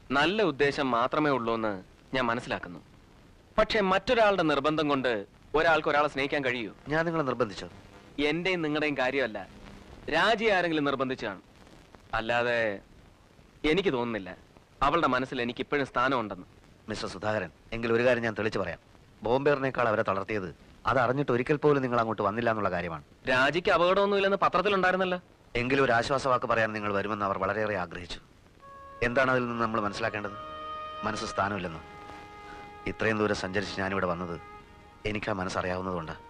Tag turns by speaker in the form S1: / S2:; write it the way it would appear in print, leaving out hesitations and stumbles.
S1: നല്ല ഉദ്ദേശം മാത്രമേ ഉള്ളൂ എന്ന് ഞാൻ മനസ്സിലാക്കുന്നു. പക്ഷെ മറ്റൊരാളുടെ നിർബന്ധം കൊണ്ട് ഒരാൾക്ക് ഒരാളെ സ്നേഹിക്കാൻ കഴിയൂ?
S2: ഞാൻ നിങ്ങളെ നിർബന്ധിച്ചോ?
S1: എന്റെയും നിങ്ങളുടെയും കാര്യമല്ല, രാജി ആരെങ്കിലും നിർബന്ധിച്ചാണ്. അല്ലാതെ എനിക്ക് തോന്നുന്നില്ല അവളുടെ മനസ്സിൽ എനിക്ക് ഇപ്പോഴും സ്ഥാനമുണ്ടെന്ന്.
S2: മിസ്റ്റർ സുധാകരൻ, എങ്കിൽ ഒരു കാര്യം ഞാൻ തെളിച്ചു പറയാം. ബോംബേറിനേക്കാൾ അവരെ തളർത്തിയത് അത് അറിഞ്ഞിട്ട് ഒരിക്കൽ പോലും നിങ്ങൾ അങ്ങോട്ട് വന്നില്ല എന്നുള്ള കാര്യമാണ്.
S1: രാജിക്ക് അപകടമൊന്നുമില്ലെന്ന് പത്രത്തിലുണ്ടായിരുന്നല്ലോ.
S2: എങ്കിലും ഒരു ആശ്വാസവാക്ക് പറയാൻ നിങ്ങൾ വരുമെന്ന് അവർ വളരെയേറെ ആഗ്രഹിച്ചു. എന്താണ് അതിൽ നിന്ന് നമ്മൾ മനസ്സിലാക്കേണ്ടത്? മനസ്സ് സ്ഥാനമില്ലെന്ന്. ഇത്രയും ദൂരം സഞ്ചരിച്ച് ഞാനിവിടെ വന്നത് എനിക്ക് ആ മനസ്സറിയാവുന്നതുകൊണ്ടാണ്.